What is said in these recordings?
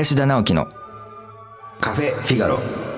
林田直樹のカフェフィガロ。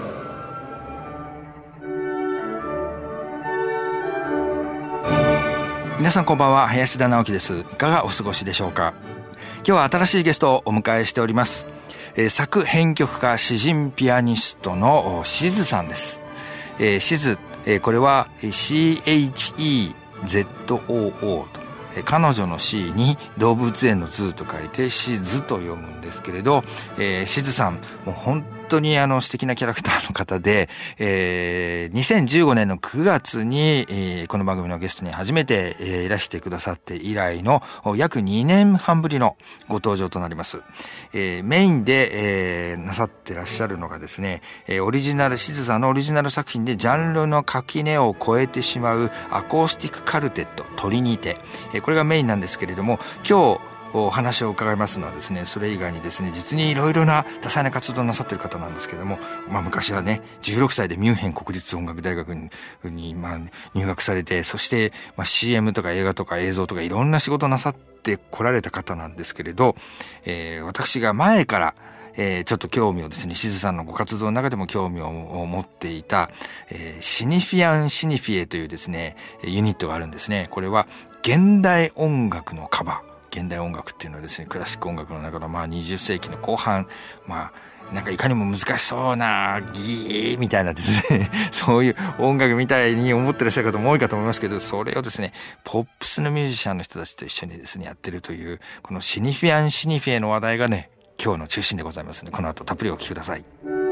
皆さんこんばんは、林田直樹です。いかがお過ごしでしょうか。今日は新しいゲストをお迎えしております。作編曲家、詩人、ピアニストのしずさんです。しず、これは CHEZOO と、彼女の C に動物園のズーと書いてしずと読むんですけれど、しずさんもう本当に素敵なキャラクターの方で、2015年の9月に、この番組のゲストに初めて、いらしてくださって以来の約2年半ぶりのご登場となります。メインで、なさってらっしゃるのがですね、オリジナルしずさんのオリジナル作品でジャンルの垣根を越えてしまうアコースティックカルテットトリニテ、これがメインなんですけれども、今日お話を伺いますのはですね、それ以外にですね、実にいろいろな多彩な活動をなさっている方なんですけれども、昔はね、16歳でミュンヘン国立音楽大学に入学されて、そして、CM とか映画とか映像とかいろんな仕事をなさってこられた方なんですけれど、私が前からちょっと興味をですね、しずさんのご活動の中でも興味を持っていた、シニフィアン・シニフィエというですね、ユニットがあるんですね。これは現代音楽のカバー。現代音楽っていうのはですね、クラシック音楽の中の20世紀の後半、なんかいかにも難しそうなギーみたいなですねそういう音楽みたいに思ってらっしゃる方も多いかと思いますけど、それをですね、ポップスのミュージシャンの人たちと一緒にですねやってるという、このシニフィアン・シニフィエの話題がね、今日の中心でございますので、この後たっぷりお聞きください。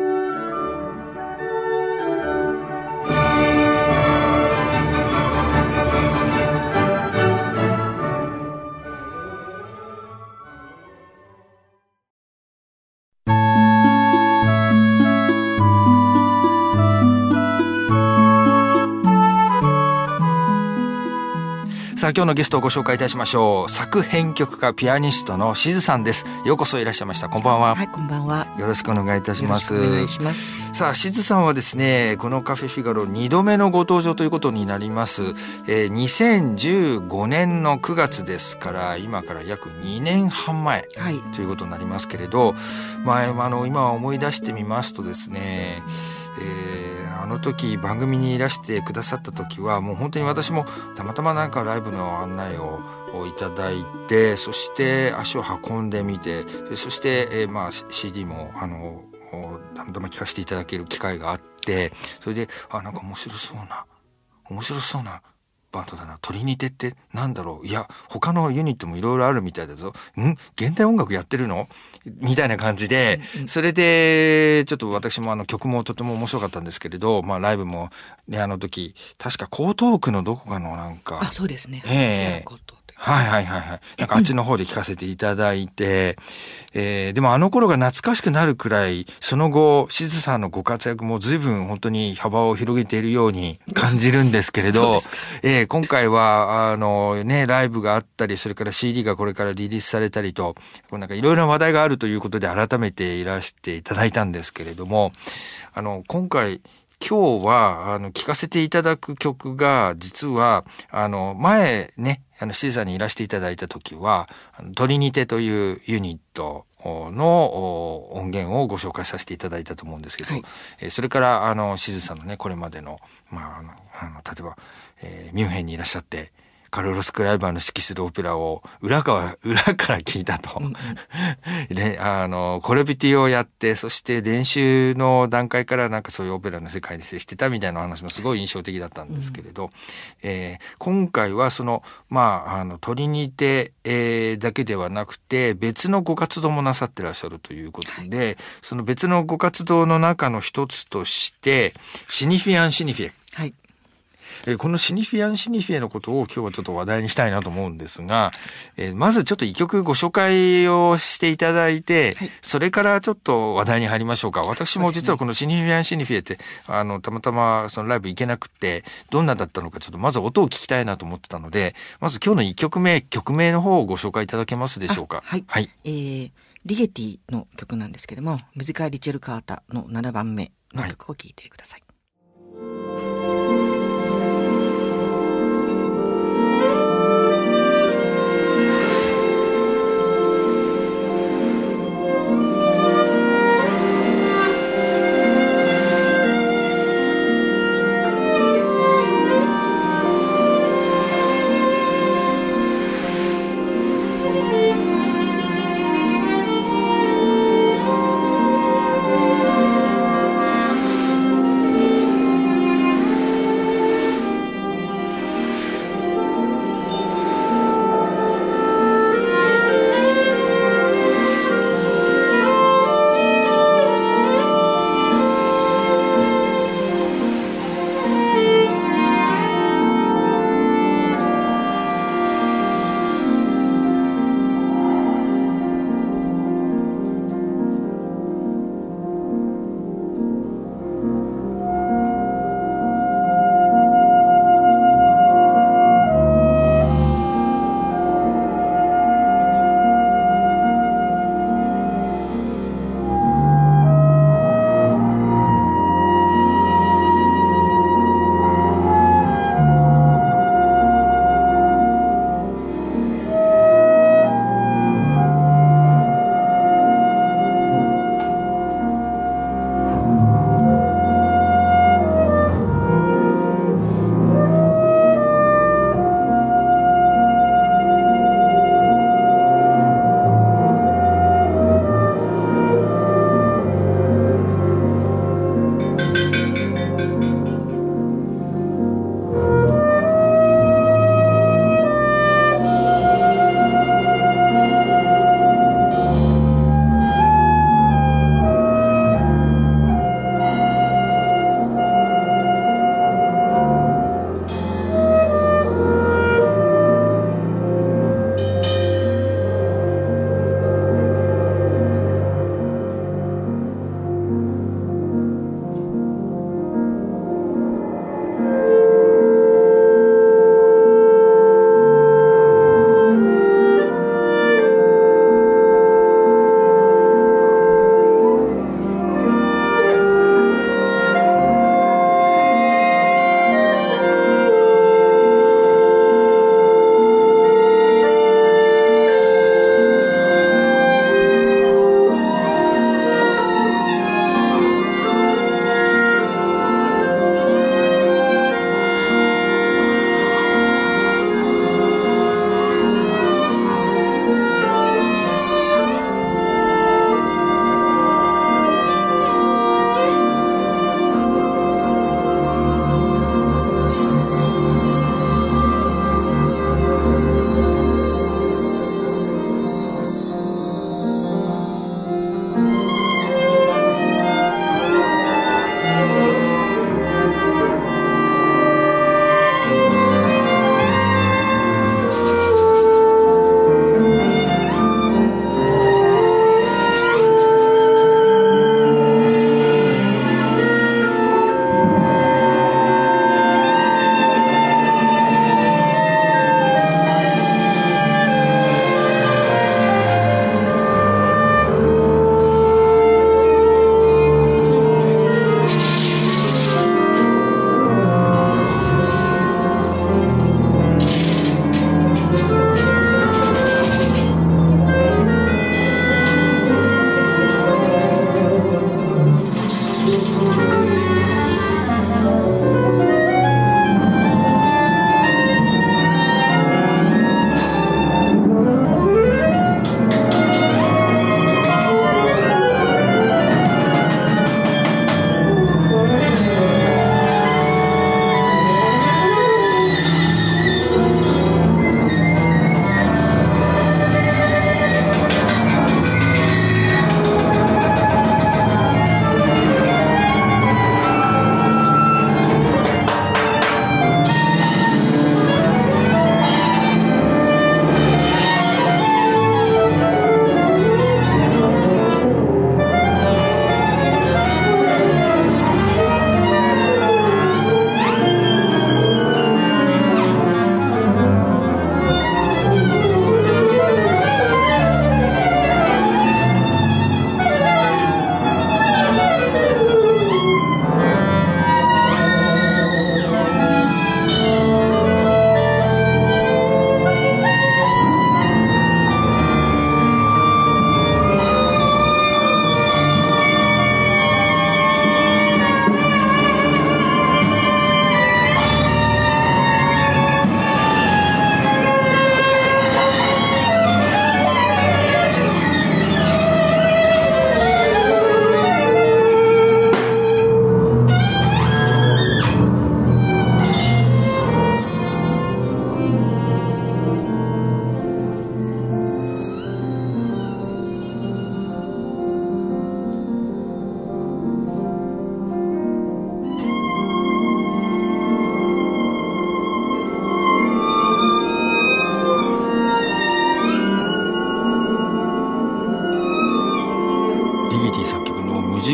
さあ、今日のゲストをご紹介いたしましょう。作編曲家、ピアニストのしずさんです。ようこそいらっしゃいました。こんばんは。 はい、こんばんは。 よろしくお願いいたします。 よろしくお願いします。 さあ、しずさんはですね、このカフェフィガロ2度目のご登場ということになります。2015年の9月ですから、今から約2年半前ということになりますけれど、今思い出してみますとですね、あの時番組にいらしてくださった時は、もう本当に私もたまたまなんかライブの案内をいただいて、そして足を運んでみて、そして、CD もたまたま聴かせていただける機会があって、それでなんか面白そうなバンドだな、トリニテってなんだろう、いや他のユニットもいろいろあるみたいだぞ、現代音楽やってるのみたいな感じで、それでちょっと私も曲もとても面白かったんですけれど、ライブもね、あの時確か江東区のどこかのなんか、 そうですね、 はいなんかあっちの方で聞かせていただいて、でもあの頃が懐かしくなるくらい、その後しずさんのご活躍も随分本当に幅を広げているように感じるんですけれど、今回はライブがあったり、それから CD がこれからリリースされたりと、なんかいろいろな話題があるということで改めていらしていただいたんですけれども、今日は聴かせていただく曲が、実は前ね、しずさんにいらしていただいた時はトリニテというユニットの音源をご紹介させていただいたと思うんですけど、それからしずさんのね、これまでの例えば、ミュンヘンにいらっしゃってカルロス・クライバーの指揮するオペラを裏から聞いたと、コレビティをやって、そして練習の段階からなんかそういうオペラの世界に接してたみたいな話もすごい印象的だったんですけれど、今回はそのトリニテ、だけではなくて別のご活動もなさってらっしゃるということで、その別のご活動の中の一つとしてシニフィアン・シニフィエ、このシニフィアン・シニフィエのことを今日はちょっと話題にしたいなと思うんですが、まずちょっと一曲ご紹介をしていただいて、それからちょっと話題に入りましょうか。私も実はこのシニフィアン・シニフィエってたまたまそのライブ行けなくて、どんなだったのかちょっとまず音を聞きたいなと思ってたので、まず今日の1曲目、曲名の方をご紹介いただけますでしょうか。 リゲティの曲なんですけども、ムジカ・リチェルカータの7番目の曲を聴いてください。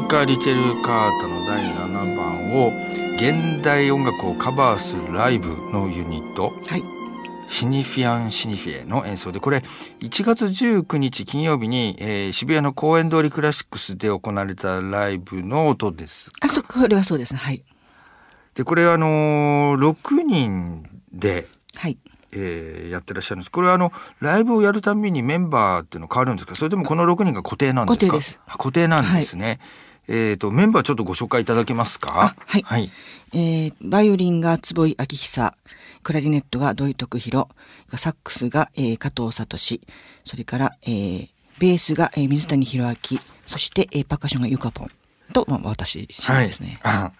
カ・リチェル・カータの第7番を現代音楽をカバーするライブのユニット、 はい、 シニフィアン・シニフィエの演奏で、これ1月19日金曜日に、渋谷の公園通りクラシックスで行われたライブの音です。 これはそうですね。はい。 でこれ6人で、 はい、 やってらっしゃるんです。これはライブをやるたびにメンバーっていうの変わるんですか、それともこの6人が固定なんですか？ 固定です。 固定なんですね。はい、メンバーちょっとご紹介いただけますか？ はい、 はい、 バイオリンが坪井明久、クラリネットが土井徳弘、サックスが、加藤聡、それから、ベースが、水谷弘明、そして、パーカッションがゆかぽんと、私ですね。 はい、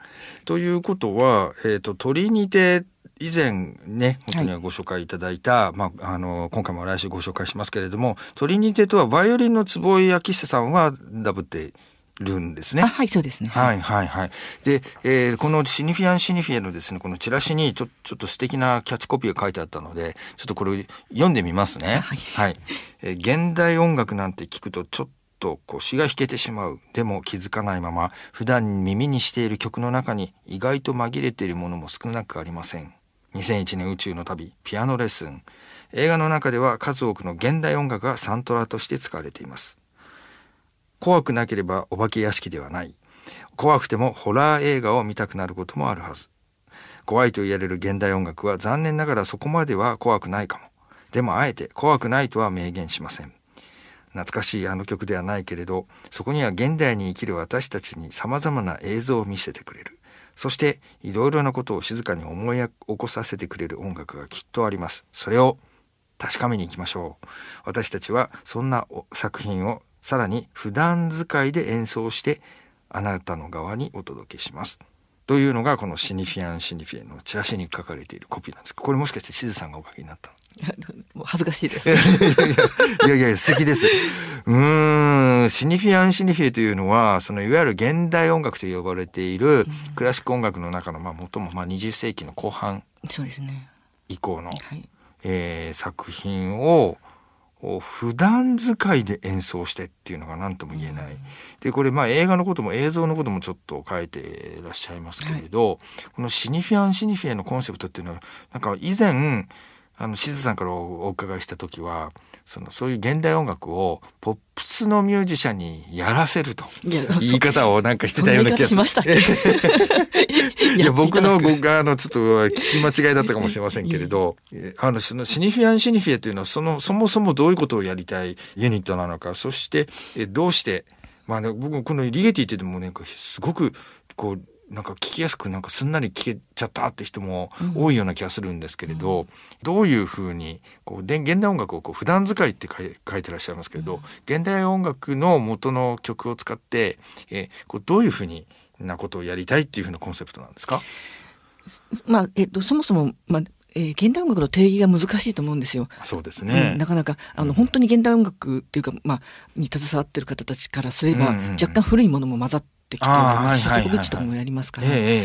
ということは、トリニテ以前ね本当にはご紹介いただいた、今回も来週ご紹介しますけれども、トリニテとはバイオリンの坪井明久さんはダブってるんですね。 はい、そうですね。 はいはいはい。で、このシニフィアン・シニフィエのですね、このチラシにちょっと素敵なキャッチコピーが書いてあったので、ちょっとこれを読んでみますね。 はい、 はい。現代音楽なんて聞くとちょっと腰が引けてしまう。でも気づかないまま普段耳にしている曲の中に意外と紛れているものも少なくありません。2001年宇宙の旅、ピアノレッスン。映画の中では数多くの現代音楽がサントラとして使われています。怖くなければお化け屋敷ではない。怖くてもホラー映画を見たくなることもあるはず。怖いと言われる現代音楽は残念ながらそこまでは怖くないかも。でもあえて怖くないとは明言しません。懐かしいあの曲ではないけれど、そこには現代に生きる私たちに様々な映像を見せてくれる。そしていろいろなことを静かに思い起こさせてくれる音楽がきっとあります。それを確かめに行きましょう。私たちはそんな作品をさらに普段使いで演奏してあなたの側にお届けします。というのがこのシニフィアン・シニフィエのチラシに書かれているコピーなんです。これもしかしてしずさんがお書きになったの？恥ずかしいです。 いや素敵です。シニフィアン・シニフィエというのはそのいわゆる現代音楽と呼ばれているクラシック音楽の中の最も20世紀の後半以降の、作品を普段使いで演奏してっていうのが何とも言えない。でこれ映画のことも映像のこともちょっと書いていらっしゃいますけれど、このシニフィアン・シニフィエのコンセプトっていうのはなんか以前しずさんからお伺いした時はそういう現代音楽をポップスのミュージシャンにやらせると言い方をなんかしてたような気がする。 そんな言い方しましたっけ？ いや僕のちょっと聞き間違いだったかもしれませんけれど、そのシニフィアン・シニフィエというのはそもそもどういうことをやりたいユニットなのか、そしてどうして僕このリゲティって言ってもねすごくなんか聞きやすくなんかすんなり聞けちゃったって人も多いような気がするんですけれど、どういうふうに現代音楽を普段使いって書いてらっしゃいますけれど、現代音楽の元の曲を使ってどういうふうになことをやりたいっていうふうなコンセプトなんですか？ そもそも、現代音楽の定義が難しいと思うんですよ。 そうですね。 なかなか本当に現代音楽っていうか、に携わってる方たちからすれば、若干古いものも混ざってきておりますし、ショストコビッチとかもやりますから、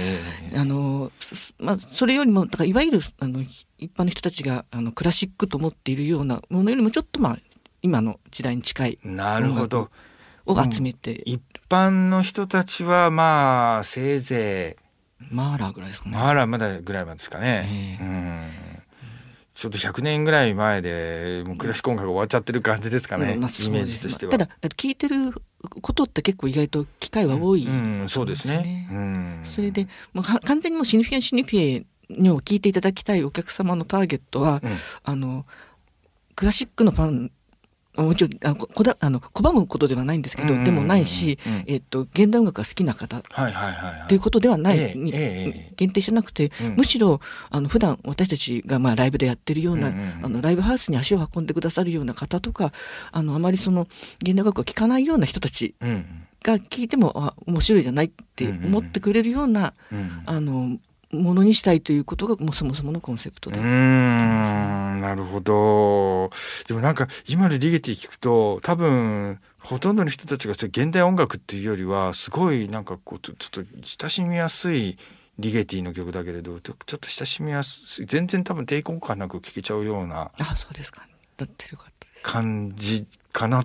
それよりもだからいわゆる一般の人たちがクラシックと思っているようなものよりもちょっと今の時代に近い音楽を集めて、 一般の人たちはせいぜいマーラーぐらいですかね。 マーラーまだぐらいですかね。ちょっと100年ぐらい前でもうクラシック音楽が終わっちゃってる感じですかね、イメージとしては。 ただ聞いてることって結構意外と機会は多い、 そうですね。 それで完全にもうシニフィアン・シニフィエを聞いていただきたいお客様のターゲットは、クラシックのファンもちろん拒むことではないんですけど、でもないし、現代音楽が好きな方ということではないに限定してなくて、むしろ普段私たちがライブでやってるようなライブハウスに足を運んでくださるような方とか、あまりその現代音楽を聴かないような人たちが聞いても面白いじゃないって思ってくれるようなものにしたいということがもうそもそものコンセプトで。 なるほど。でもなんか今のリゲティ聞くと多分ほとんどの人たちが現代音楽っていうよりはすごいなんかちょっと親しみやすいリゲティの曲だけれど、ちょっと親しみやすい、全然多分抵抗感なく聴けちゃうようなそうですか、だってよかったです感じかなと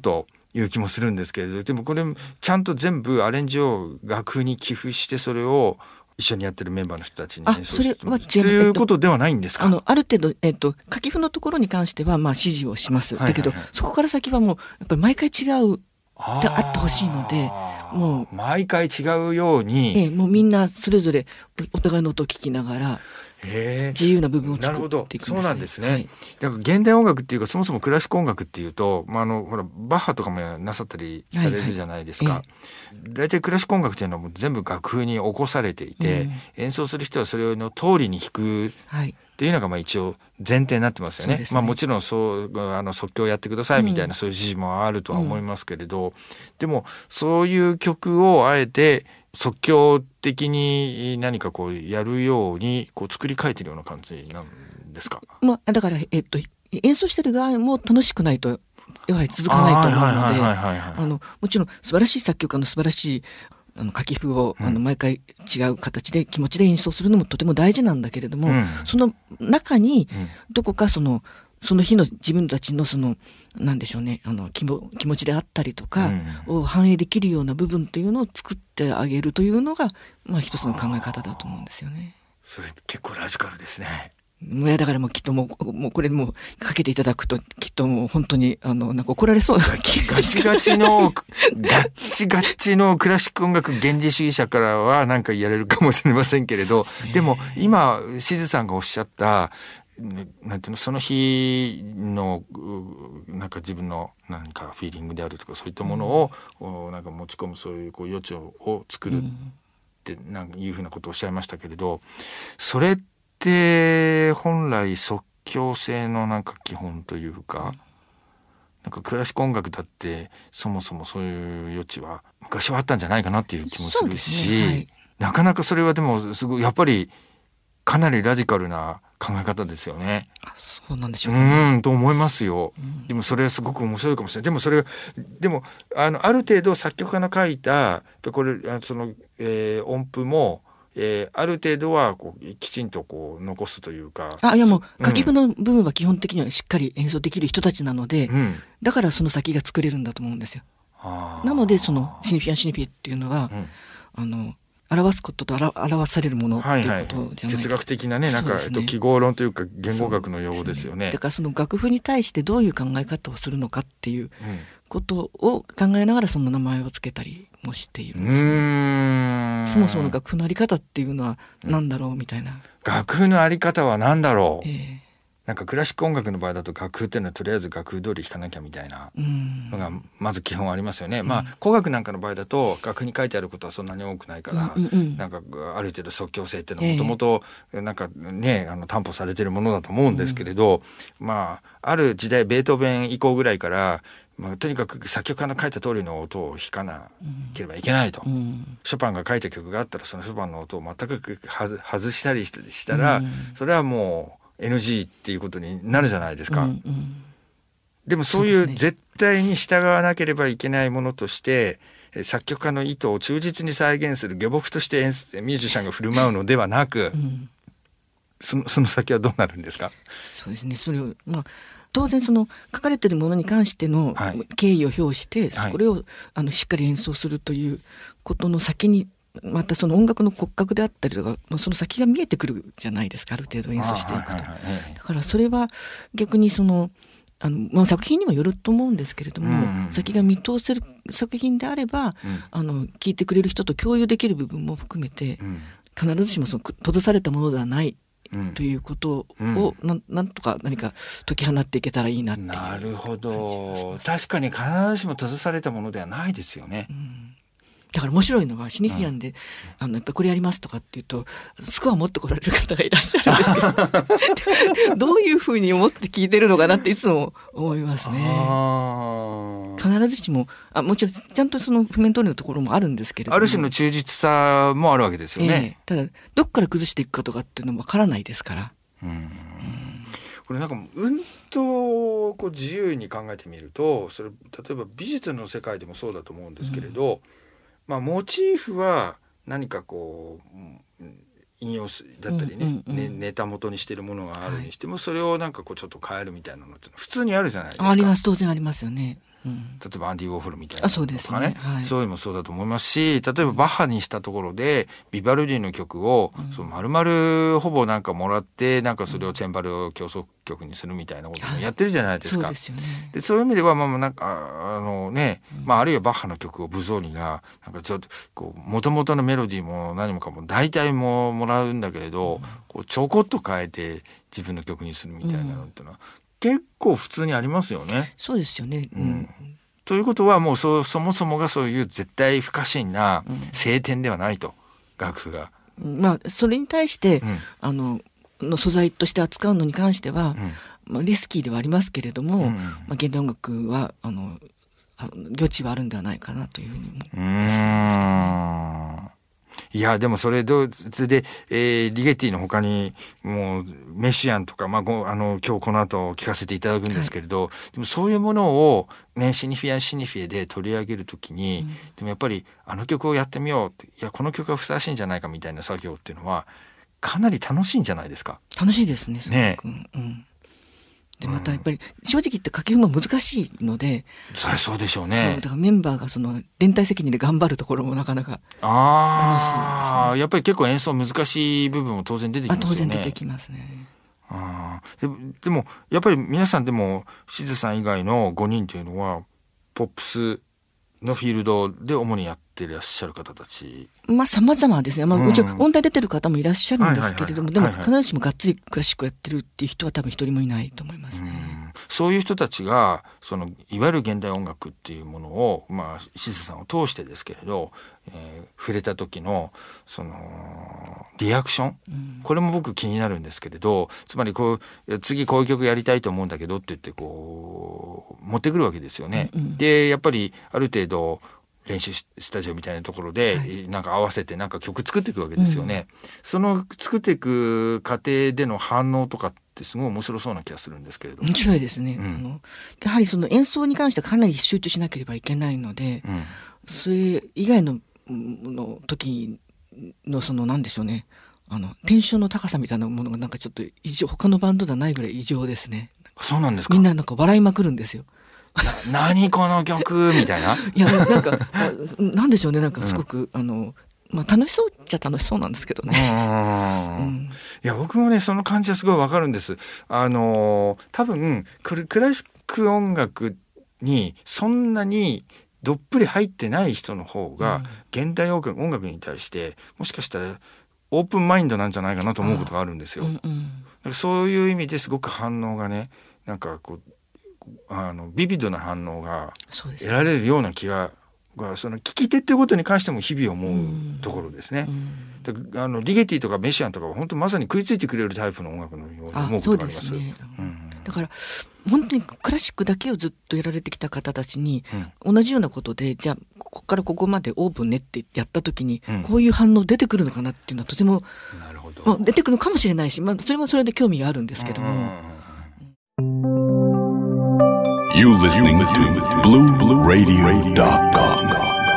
いう気もするんですけれど、でもこれちゃんと全部アレンジを楽譜に寄付してそれを一緒にやってるメンバーの人たちに演奏してそれは違います。 ということではないんですか？ ある程度、書き譜のところに関してはまあ指示をします、だけどそこから先はもうやっぱり毎回違うであってほしいので、もう毎回違うように、 もうみんなそれぞれお互いの音を聞きながら自由な部分を作っていくんですね。 そうなんですね、 はい、 だから現代音楽っていうかそもそもクラシック音楽っていうと、ほらバッハとかもなさったりされるじゃないですか。だいたいクラシック音楽っていうのはもう全部楽譜に起こされていて、演奏する人はそれの通りに弾くっていうのがまあ一応前提になってますよね。もちろん即興やってくださいみたいなそういう指示もあるとは思いますけれど、でもそういう曲をあえて即興的に何かこうやるようにこう作り変えているような感じなんですか？ だから、演奏してる側も楽しくないとやはり続かないと思うので、もちろん素晴らしい作曲家の素晴らしい書き譜を毎回違う形で気持ちで演奏するのもとても大事なんだけれども、その中にどこかその日の自分たちのなんでしょうね、気持ちであったりとかを反映できるような部分というのを作ってあげるというのが、一つの考え方だと思うんですよね。 それ結構ラジカルですね。 だからもうきっともうこれもかけていただくときっともう本当になんか怒られそうな気がしてガチガチのクラシック音楽原理主義者からはなんかやれるかもしれませんけれど、でも今しずさんがおっしゃったなんていうの、その日のなんか自分の何かフィーリングであるとかそういったものをなんか持ち込むそういう余地を作るってなんかいうふうなことをおっしゃいましたけれど、それって本来即興性のなんか基本というか、なんかクラシック音楽だってそもそもそういう余地は昔はあったんじゃないかなっていう気もするし、なかなかそれはでもすごいやっぱりかなりラディカルな考え方ですよね。 そうなんでしょうね。 と思いますよ。でもそれはすごく面白いかもしれない。でもある程度作曲家の書いたこれ音符もある程度はこうきちんとこう残すというか。 いやもう書き譜の部分は基本的にはしっかり演奏できる人たちなので、だからその先が作れるんだと思うんですよ。なのでシニフィアンシニフィエっていうのは、表すことと表されるものっていうことじゃないですか。 哲学的なね、なんか記号論というか言語学の用語ですよね。 だからその楽譜に対してどういう考え方をするのかっていうことを考えながらその名前をつけたりもしているんですね。そもそもの楽譜のあり方っていうのは何だろうみたいな。 楽譜のあり方は何だろう。なんかクラシック音楽の場合だと楽譜っていうのはとりあえず楽譜通り弾かなきゃみたいなのがまず基本ありますよね。古楽なんかの場合だと楽譜に書いてあることはそんなに多くないから、なんかある程度即興性っていうのはもともとなんかね担保されてるものだと思うんですけれど、ある時代ベートーベン以降ぐらいからとにかく作曲家の書いた通りの音を弾かなければいけないと、ショパンが書いた曲があったらそのショパンの音を全く外したりしたら、それはもうNG っていうことになるじゃないですか。でもそういう絶対に従わなければいけないものとして作曲家の意図を忠実に再現する下僕としてミュージシャンが振る舞うのではなく、その先はどうなるんですか？ そうですね、それを当然書かれているものに関しての敬意を表して、これをしっかり演奏するということの先にまたその音楽の骨格であったりとかその先が見えてくるじゃないですか、ある程度演奏していくと。だからそれは逆に作品にもよると思うんですけれども、先が見通せる作品であれば、聴いてくれる人と共有できる部分も含めて、必ずしも閉ざされたものではないということをなんとか何か解き放っていけたらいいなっていう。 なるほど。確かに必ずしも閉ざされたものではないですよね。 だから面白いのはシニフィアンで、やっぱりこれやりますとかっていうとスコア持ってこられる方がいらっしゃるんですけどどういうふうに思って聞いてるのかなっていつも思いますね。必ずしももちろんちゃんとその譜面通りのところもあるんですけれども、 ある種の忠実さもあるわけですよね。 ただどっから崩していくかとかっていうのもわからないですから。 これなんかこう自由に考えてみると、それ例えば美術の世界でもそうだと思うんですけれど、モチーフは何かこう引用だったりね、ネタ元にしているものがあるにしても、それをなんかこうちょっと変えるみたいなのって普通にあるじゃないですか。 当然ありますよね。 例えばアンディ・ウォーホルみたいなそうですね、はい、 そういうのもそうだと思いますし、例えばバッハにしたところでビバルディの曲を、その丸々ほぼなんかもらってなんかそれをチェンバル競争曲にするみたいなこともやってるじゃないですか。 そうですよね。 でそういう意味ではなんかあるいはバッハの曲をブゾーニがなんかちょっとこう元々のメロディーも何もかも大体もらうんだけれど、こうちょこっと変えて自分の曲にするみたいなのってのは、結構普通にありますよね。 そうですよね。 ということはもうそもそもがそういう絶対不可侵な聖典ではないと、楽譜が。 それに対して、の素材として扱うのに関しては、リスキーではありますけれども、現代音楽は余地はあるんではないかなというふうに思います。 いやでもそれで、リゲティの他にもうメシアンとか、今日この後聞かせていただくんですけれど、でもそういうものをねシニフィエで取り上げるときに、でもやっぱりあの曲をやってみようって、いやこの曲がふさわしいんじゃないかみたいな作業っていうのはかなり楽しいんじゃないですか。 楽しいですね、すごく。でまたやっぱり正直言って書き譜も難しいので、 そりゃそうでしょうね。 だからメンバーがその連帯責任で頑張るところもなかなか楽しいですね。 やっぱり結構演奏難しい部分も当然出てきますよね。 当然出てきますね。 でもやっぱり皆さんでもしずさん以外の5人というのはポップスのフィールドで主にやっていらっしゃる方たち。様々ですね。もちろん音大出てる方もいらっしゃるんですけれども、でも必ずしもがっつりクラシックやってるっていう人は多分一人もいないと思いますね。 そういう人たちがいわゆる現代音楽っていうものをしずさんを通してですけれど、触れた時のリアクション、これも僕気になるんですけれど、つまり次こういう曲やりたいと思うんだけどって言ってこう持ってくるわけですよね。でやっぱりある程度練習スタジオみたいなところでなんか合わせてなんか曲作っていくわけですよね。その作っていく過程での反応とかってすごい面白そうな気がするんですけれど。 面白いですね。やはりその演奏に関してはかなり集中しなければいけないので、それ以外の時の何でしょうね、テンションの高さみたいなものがなんかちょっと他のバンドではないぐらい異常ですね。 そうなんですか。 みんななんか笑いまくるんですよ。 何この曲みたいな。 いやなんかなんでしょうね、なんかすごく楽しそうっちゃ楽しそうなんですけどね。 いや僕もねその感じはすごいわかるんです。多分クラシック音楽にそんなにどっぷり入ってない人の方が現代音楽に対してもしかしたらオープンマインドなんじゃないかなと思うことがあるんですよ。だからそういう意味ですごく反応がね、なんかビビッドな反応が得られるような気が、その聞き手っていうことに関しても日々思うところですね。リゲティとかメシアンとかは本当まさに食いついてくれるタイプの音楽のように思うことがあります。だから本当にクラシックだけをずっとやられてきた方たちに、同じようなことでじゃあここからここまでオープンねってやった時に、こういう反応出てくるのかなっていうのはとても出てくるのかもしれないし、それはそれで興味があるんですけども。 You listening to BlueRadio.com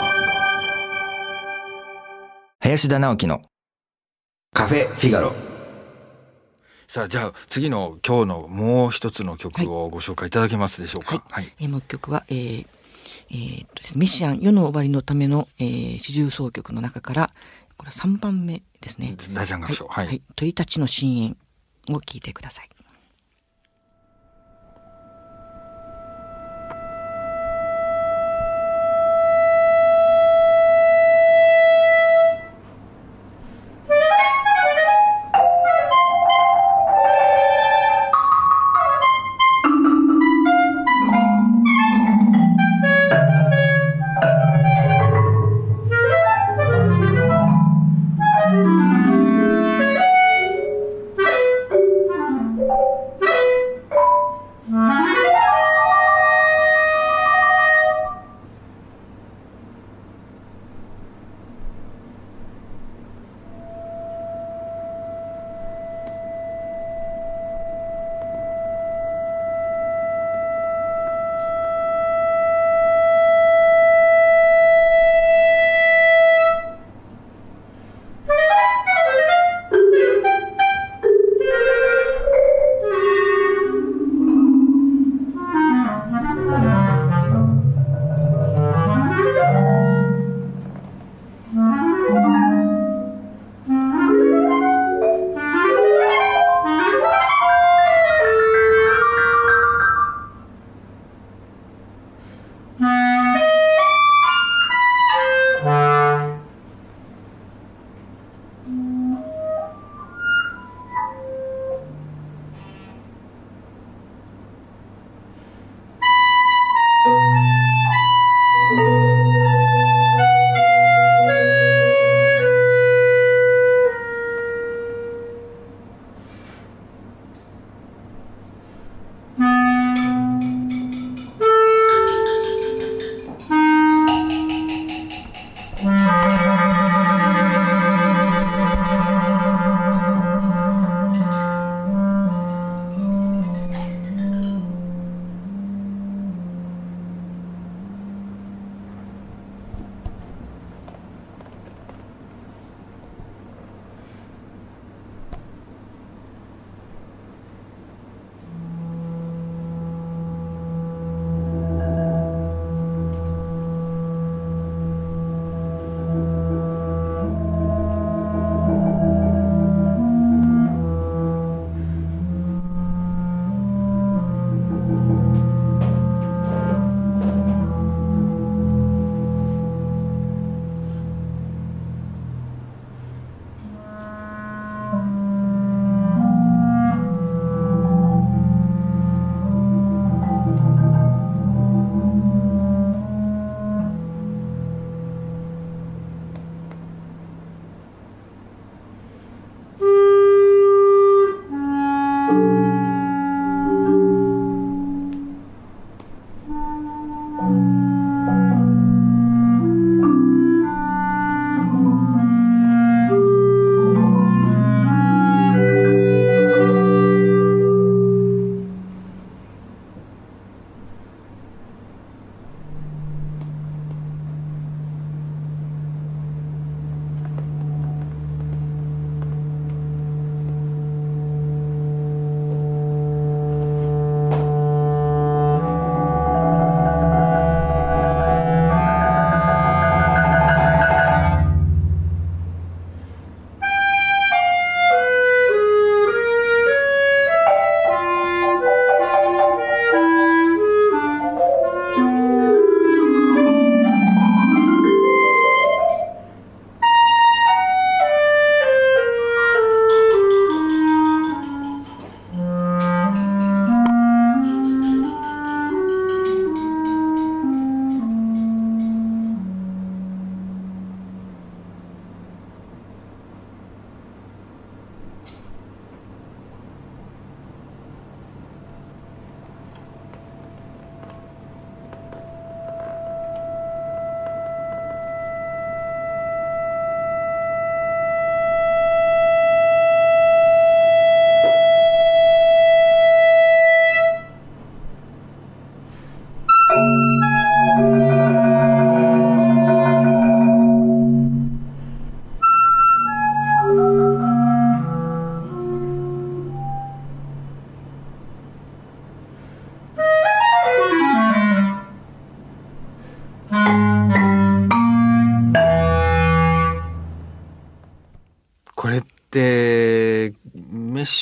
林田直樹のカフェフィガロ。さあじゃあ次の今日のもう一つの曲をご紹介いただけますでしょうか。 もう一曲は、メシアン世の終わりのための、四重奏曲の中からこれは3番目ですね。 第3楽章、 鳥たちの深淵を聴いてください。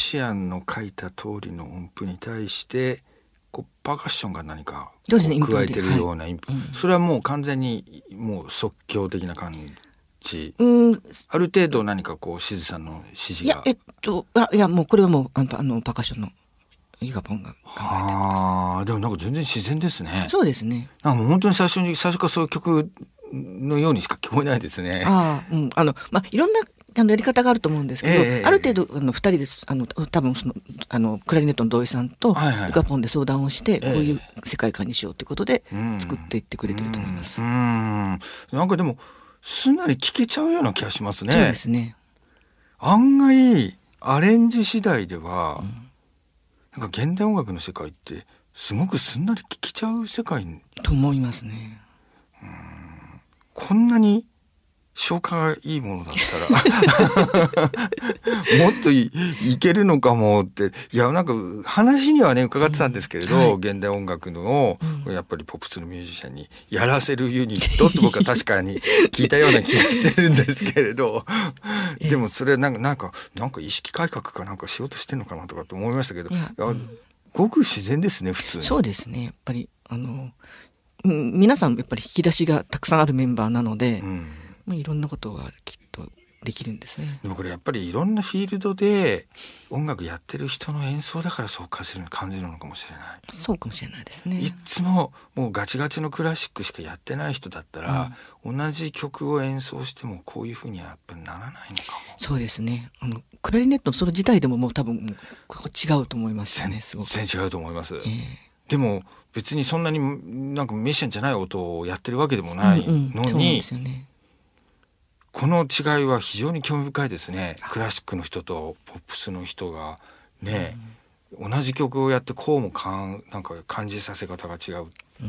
シアンの書いた通りの音符に対してこうパーカッションが何かそうですね、 加えてるようなインプ、 はいそれはもう完全にもう即興的な感じ、 うんある程度何かこうしずさんの指示いやがいやもうこれはもうパーカッションのユガポンが考えてああでもなんか全然自然ですね。 そうですね。 なんかもう本当に最初からそういう曲のようにしか聞こえないですね。 いろんなやり方があると思うんですけど、 ええある程度2人で多分クラリネットの土井さんとはいはいユガポンで相談をして、 ええこういう世界観にしようということで作っていってくれてると思います。 なんかでもすんなり聴けちゃうような気がしますね。 そうですね。 案外アレンジ次第では、なんか現代音楽の世界ってすごくすんなり聴けちゃう世界と思いますね。 こんなに消化がいいものだったらもっと いけるのかもっていやなんか話にはね伺ってたんですけれど、 はい現代音楽の、やっぱりポップスのミュージシャンにやらせるユニットって僕は確かに聞いたような気がしてるんですけれどでもそれなんか意識改革かなんかしようとしてんのかなとかって思いましたけど、ごく自然ですね普通に。 そうですね。やっぱり皆さんやっぱり引き出しがたくさんあるメンバーなので、いろんなことがきっとできるんですね。 でもこれやっぱりいろんなフィールドで音楽やってる人の演奏だからそう感じるのかもしれない。 そうかもしれないですね。 いつももうガチガチのクラシックしかやってない人だったら、同じ曲を演奏してもこういうふうにはやっぱりならないのかも。 そうですね。クラリネットのそれ自体でももう多分もう違うと思いますよね。すごく全然違うと思います。でも別にそんなになんかメシャンじゃない音をやってるわけでもないのに、この違いは非常に興味深いですね。クラシックの人とポップスの人がね、同じ曲をやってこうもなんか感じさせ方が違う、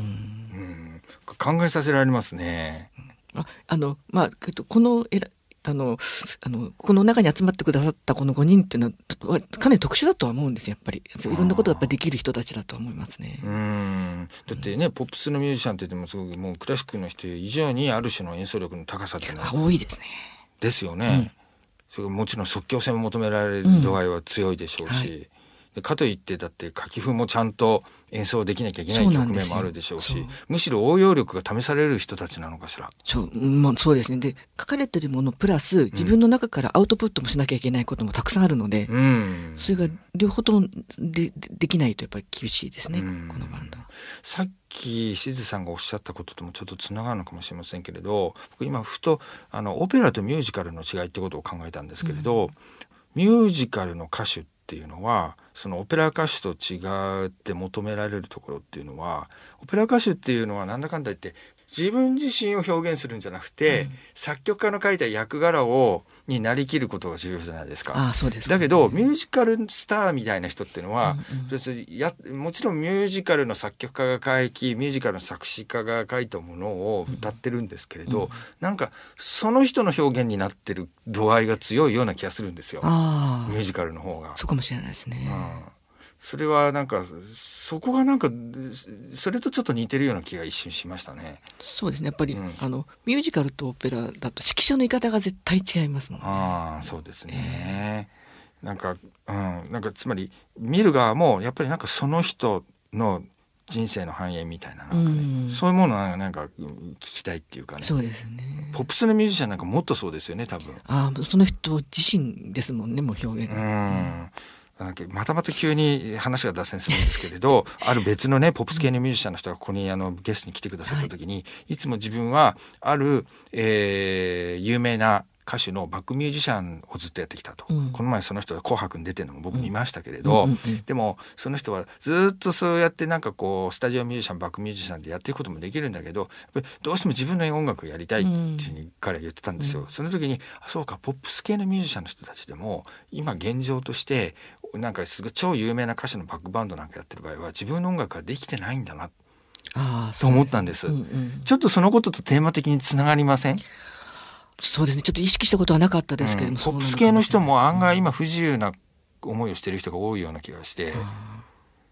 考えさせられますね。 このこの中に集まってくださったこの5人っていうのはかなり特殊だとは思うんですよ。やっぱりいろんなことがやっぱりできる人たちだとは思いますね。 だってね、ポップスのミュージシャンって言ってもすごくもうクラシックの人以上にある種の演奏力の高さっていうのは多いですね。 ですよね。それもちろん即興性も求められる度合いは強いでしょうし、でかといってだって書き譜もちゃんと演奏できなきゃいけない局面もあるでしょうし、むしろ応用力が試される人たちなのかしら。 そうですね。で書かれてるものプラス自分の中からアウトプットもしなきゃいけないこともたくさんあるので、それが両方ともできないとやっぱり厳しいですね、このバンドは。 さっきしずさんがおっしゃったことともちょっとつながるのかもしれませんけれど、僕今ふとオペラとミュージカルの違いってことを考えたんですけれど、ミュージカルの歌手っていうのはそのオペラ歌手と違って求められるところっていうのは、オペラ歌手っていうのはなんだかんだ言って自分自身を表現するんじゃなくて、作曲家の書いた役柄になりきることが重要じゃないですか。 そうですか。 だけどミュージカルスターみたいな人っていうのは、別にもちろんミュージカルの作曲家が書きミュージカルの作詞家が書いたものを歌ってるんですけれど、なんかその人の表現になってる度合いが強いような気がするんですよ、ミュージカルの方が。 そうかもしれないですね。 それはなんかそこがなんかそれとちょっと似てるような気が一瞬しましたね。 そうですね。やっぱり、ミュージカルとオペラだと指揮者の言い方が絶対違いますもんね。 そうですね。なんかつまり見る側もやっぱりなんかその人の人生の反映みたいな、そういうものをなんか聞きたいっていうかね。 そうですね。 ポップスのミュージシャンなんかもっとそうですよね多分。 その人自身ですもんね、もう表現が。 また急に話が脱線するんですけれどある別のねポップス系のミュージシャンの人がここにゲストに来てくださった時に、いつも自分はある、有名な歌手のバックミュージシャンをずっとやってきたと、この前その人が紅白に出てるのも僕見ましたけれど、でもその人はずっとそうやってなんかこうスタジオミュージシャンバックミュージシャンでやっていくこともできるんだけど、どうしても自分の音楽をやりたいっていうふうに彼は言ってたんですよ。その時にそうか、ポップス系のミュージシャンの人たちでも今現状としてなんかすごい超有名な歌手のバックバンドなんかやってる場合は自分の音楽ができてないんだなと思ったんです。ちょっとそのこととテーマ的につながりません？ そうですね。ちょっと意識したことはなかったですけれども、 ポップス系の人も案外今不自由な思いをしている人が多いような気がして、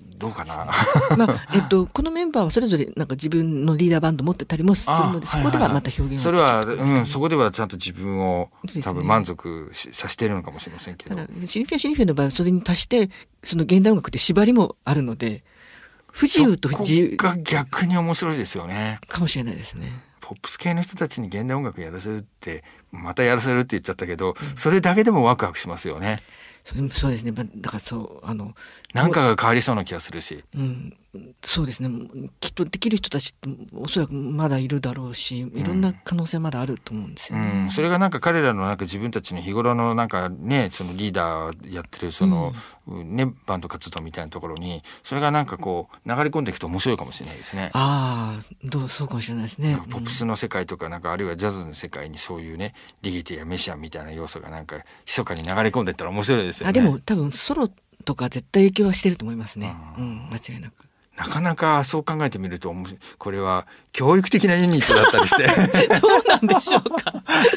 どうかな。 このメンバーはそれぞれなんか自分のリーダーバンド持ってたりもするので、そこではまた表現を、 それは、そこではちゃんと自分を多分満足させているのかもしれませんけど、 ただシニフィアの場合はそれに足してその現代音楽って縛りもあるので、不自由と自由が逆に面白いですよね。 かもしれないですね。 ポップス系の人たちに現代音楽やらせるってまたやらせるって言っちゃったけど、それだけでもワクワクしますよね。 そうですね。だからそうなんかが変わりそうな気がするし、 そうですね。きっとできる人たちっておそらくまだいるだろうし、いろんな可能性まだあると思うんですよね。 それがなんか彼らのなんか自分たちの日頃のなんかね、そのリーダーやってるその、バンド活動みたいなところにそれがなんかこう流れ込んでいくと面白いかもしれないですね。 そうかもしれないですね。 ポップスの世界とかなんかあるいはジャズの世界にそういうね、リゲティやメシアンみたいな要素がなんか密かに流れ込んでいったら面白いですよね。 でも多分ソロとか絶対影響はしてると思いますね。間違いなく。 なかなかそう考えてみるとこれは教育的なユニットだったりしてどうなんでしょうか。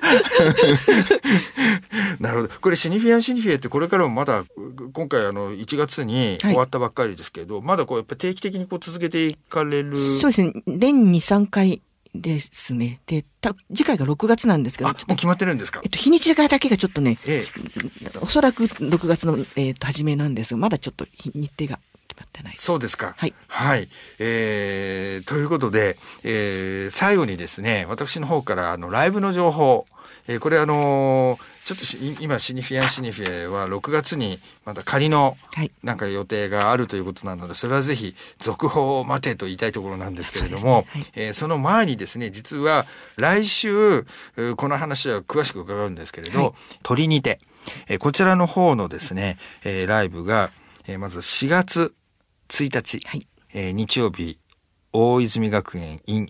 なるほど。これシニフィアってこれからもまだ今回1月に終わったばっかりですけど、まだこうやっぱ定期的にこう続けていかれる。 そうですね。年に3回ですね。で次回が6月なんですけど、もう決まってるんですか。 日にちだけがちょっとね、おそらく6月の初めなんですが、まだちょっと日程が決まってない。 そうですか。 はい。 はい。ということで、最後にですね、私の方からライブの情報、これちょっと今シニフィアは6月にまた仮のなんか予定があるということなので、それはぜひ続報を待てと言いたいところなんですけれども、その前にですね、実は来週この話は詳しく伺うんですけれど、トリニテ、こちらの方のですね、ライブが、まず4月1日、日曜日大泉学園 in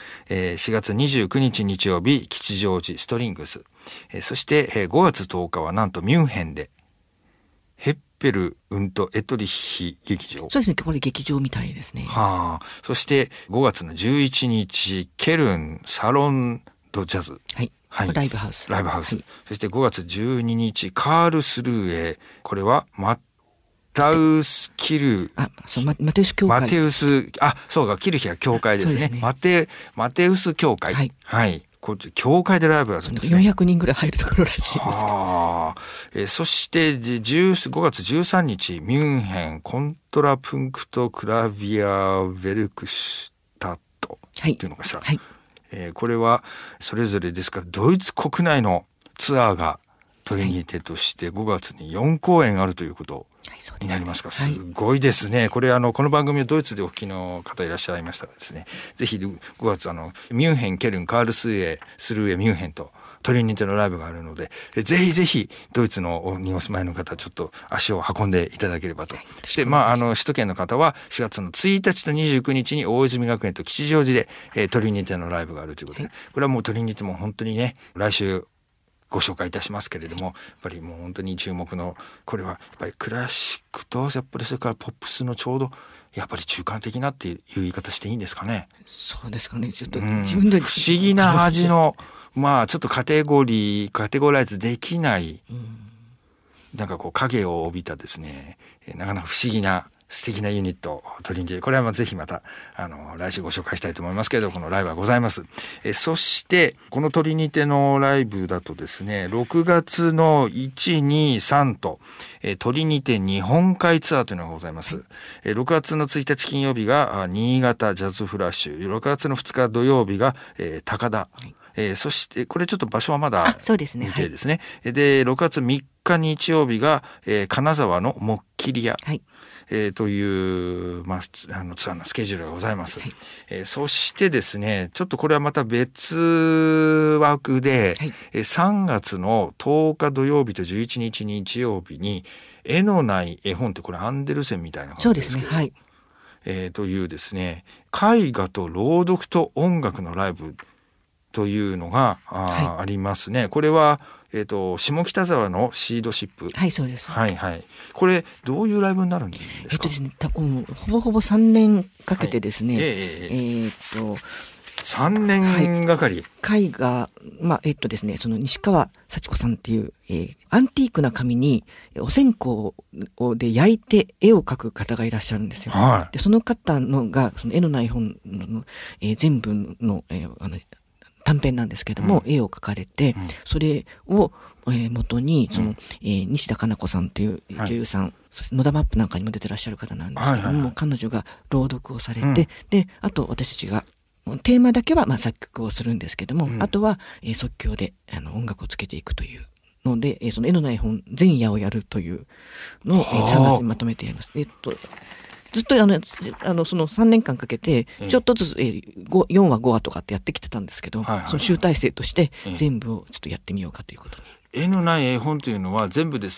F、4月29日日曜日吉祥寺ストリングス、そして5月10日はなんとミュンヘンでヘッペルエトリッヒ劇場。 そうですね。これ劇場みたいですね。 そして5月の11日ケルンサロンドジャズ、 ライブハウス、 そして5月12日カールスルーエ、これはマテウスキルマテウス教会、 そうか、キルヒは教会ですね。マテウス教会、こっち教会でライブあるんですね。 400人ぐらい入るところらしいです。 そして5月13日ミュンヘンコントラプンクトクラビアヴェルクシュタットっていうのがさ、これはそれぞれですからドイツ国内のツアーがトリニテとして5月に4公演あるということになりますか。すごいですね。これこの番組をドイツでお聞きの方いらっしゃいましたらですね、ぜひ5月ミュンヘンケルンカールスルーエミュンヘンとトリニテのライブがあるので、ぜひぜひドイツにお住まいの方ちょっと足を運んでいただければと。そして首都圏の方は4月の1日と29日に大泉学園と吉祥寺でトリニテのライブがあるということで、これはもうトリニテも本当にね、来週ご紹介いたしますけれども、やっぱりもう本当に注目の、これはやっぱりクラシックとやっぱりそれからポップスのちょうどやっぱり中間的なっていう言い方していいんですかね。 そうですかね。ちょっと自分で不思議な味のちょっとカテゴライズできない、なんかこう影を帯びたですね、なかなか不思議な素敵なユニットトリニテ、これはぜひまた来週ご紹介したいと思いますけれど、このライブはございます。そしてこのトリニテのライブだとですね、6月の1、2、3とトリニテ日本海ツアーというのがございます。6月の1日金曜日が新潟ジャズフラッシュ、6月の2日土曜日が高田、そしてこれちょっと場所はまだ未定ですね。で6月3日日曜日が金沢のモッキリア、という、ツアーのスケジュールがございます。そしてですね、ちょっとこれはまた別枠で、3月の10日土曜日と11日日曜日に絵のない絵本って、これアンデルセンみたいな感じですけど、というですね、絵画と朗読と音楽のライブというのがありますね。これは下北沢のシードシップ。 そうです。 これどういうライブになるんですか。 ですね、ほぼほぼ3年かけてですね、 3年がかり。 絵画、ですね、その西川幸子さんっていう、アンティークな紙にお線香で焼いて絵を描く方がいらっしゃるんですよ。 はい、 でその方のがその絵のない本の、全部の、短編なんですけども、絵を描かれて、それを、元にその、西田加奈子さんという女優さん、野田マップなんかにも出てらっしゃる方なんですけども、彼女が朗読をされて、であと私たちがテーマだけは作曲をするんですけども、あとは、即興で音楽をつけていくというので、その絵のない本全夜をやるというのを、3月にまとめてやります。ずっとその3年間かけてちょっとずつ、4話5話とかってやってきてたんですけど、その集大成として全部をちょっとやってみようかということに。 絵のない絵本というのは全部で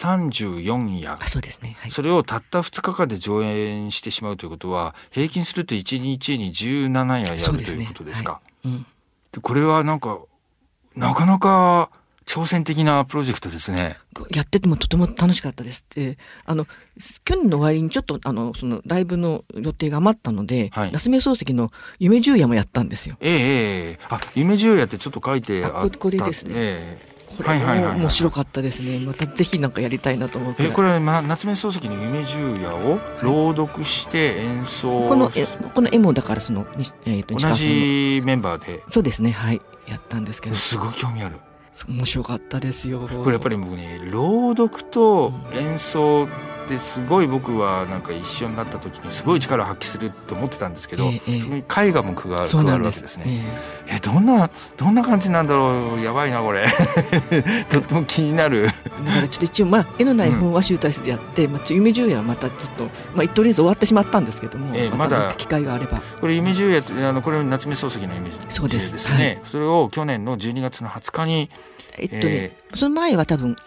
34夜。 そうですね、はい、 それをたった2日間で上演してしまうということは、平均すると1日に17夜やるということですか。でこれはなかなか挑戦的なプロジェクトですね。 やっててもとても楽しかったです。去年の終わりにちょっとそのライブの予定が余ったので、夏目漱石の夢十夜もやったんですよ。 夢十夜ってちょっと書いてあった。 これですね。これ面白かったですね。またぜひなんかやりたいなと思って。 これは夏目漱石の夢十夜を朗読して演奏、 この絵もだからその、 同じメンバーで。 そうですね、はい、やったんですけど、 すごい興味ある。 面白かったですよ。 これやっぱり僕ね、朗読と演奏ですごい僕はなんか一緒になった時にすごい力を発揮すると思ってたんですけど、それに絵画も加わるわけですね。どんな感じなんだろう。やばいなこれとっても気になる。だからちょっと一応絵のない本は集大成でやって、夢十夜はまたちょっととりあえず終わってしまったんですけども、まだ機会があれば。 これ夢十夜ってこれ夏目漱石の夢十夜ですね。それを去年の12月の20日にその前は多分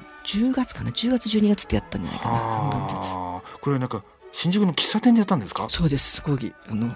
10月かな、10月12月ってやったんじゃないかな。 これなんか新宿の喫茶店でやったんですか？ そうです。すごい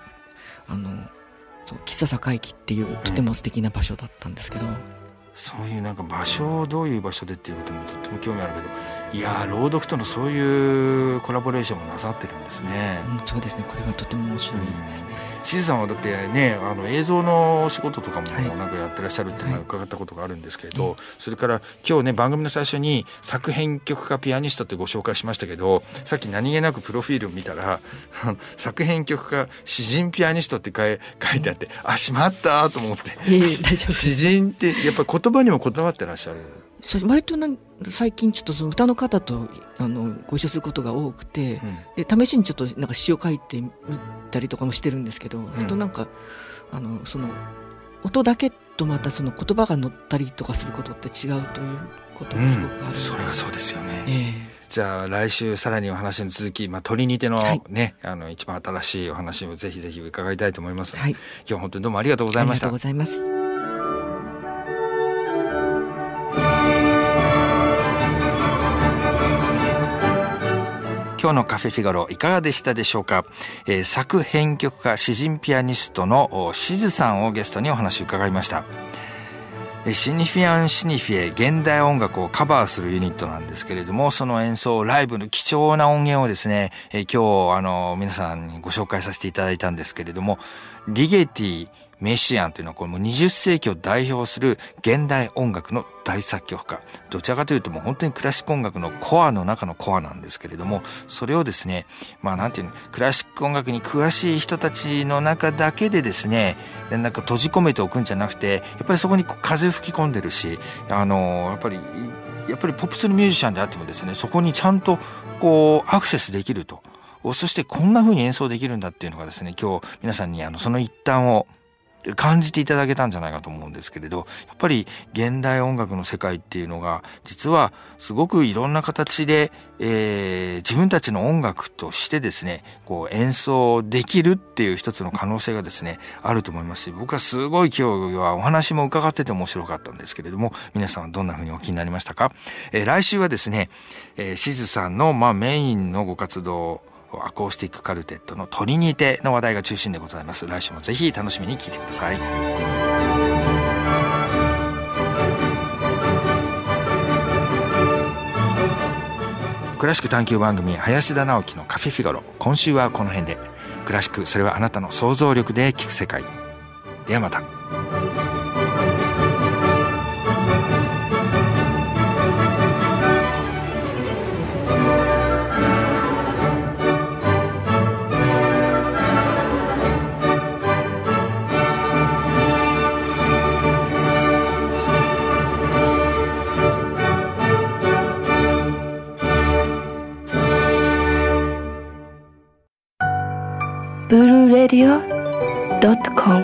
喫茶栄木っていうとても素敵な場所だったんですけど、 そういうなんか場所、どういう場所でっていうこともとっても興味あるけど、いや朗読とのそういうコラボレーションもなさってるんですね。 そうですね。これはとても面白いですね。 しずさんはだってね、映像のお仕事とかもなんかやってらっしゃるって伺ったことがあるんですけれど、それから今日ね、番組の最初に作編曲家ピアニストってご紹介しましたけど、さっき何気なくプロフィールを見たら作編曲家詩人ピアニストって書いてあって、しまったと思って。詩人ってやっぱり言葉にもこだわってらっしゃる。 割と最近ちょっとその歌の方とご一緒することが多くて、で試しにちょっとなんか詩を書いてみたりとかもしてるんですけど、となんかその音だけとまたその言葉が乗ったりとかすることって違うということがすごくある、 それはそうですよね。じゃあ来週さらにお話の続き、鳥にてのね、一番新しいお話をぜひぜひ伺いたいと思います。今日は本当にどうもありがとうございました。 ありがとうございます。 今日のカフェフィガロいかがでしたでしょうか。作編曲家詩人ピアニストのしずさんをゲストにお話を伺いました。シニフィアン・シニフィエ現代音楽をカバーするユニットなんですけれども、その演奏ライブの貴重な音源をですね、今日皆さんにご紹介させていただいたんですけれども、リゲティ・メシアンというのはこれもう20世紀を代表する現代音楽の大作曲家。どちらかというともう本当にクラシック音楽のコアの中のコアなんですけれども、それをですね、なんていうの、クラシック音楽に詳しい人たちの中だけでですね、なんか閉じ込めておくんじゃなくて、やっぱりそこに風吹き込んでるし、やっぱりポップスのミュージシャンであってもですね、そこにちゃんとアクセスできると。そしてこんな風に演奏できるんだっていうのがですね、今日皆さんにその一端を感じていただけたんじゃないかと思うんですけれど、やっぱり現代音楽の世界っていうのが実はすごくいろんな形で、自分たちの音楽としてですね、演奏できるっていう一つの可能性がですねあると思いますし、僕はすごい今日はお話も伺ってて面白かったんですけれども、皆さんはどんな風にお気になりましたか。来週はですね、しずさんのメインのご活動アコースティックカルテットの鳥にての話題が中心でございます。来週もぜひ楽しみに聞いてください。クラシック探求番組林田直樹のカフェフィガロ、今週はこの辺で。クラシック、それはあなたの想像力で聞く世界。 ではまた。 ブルーレディオ.com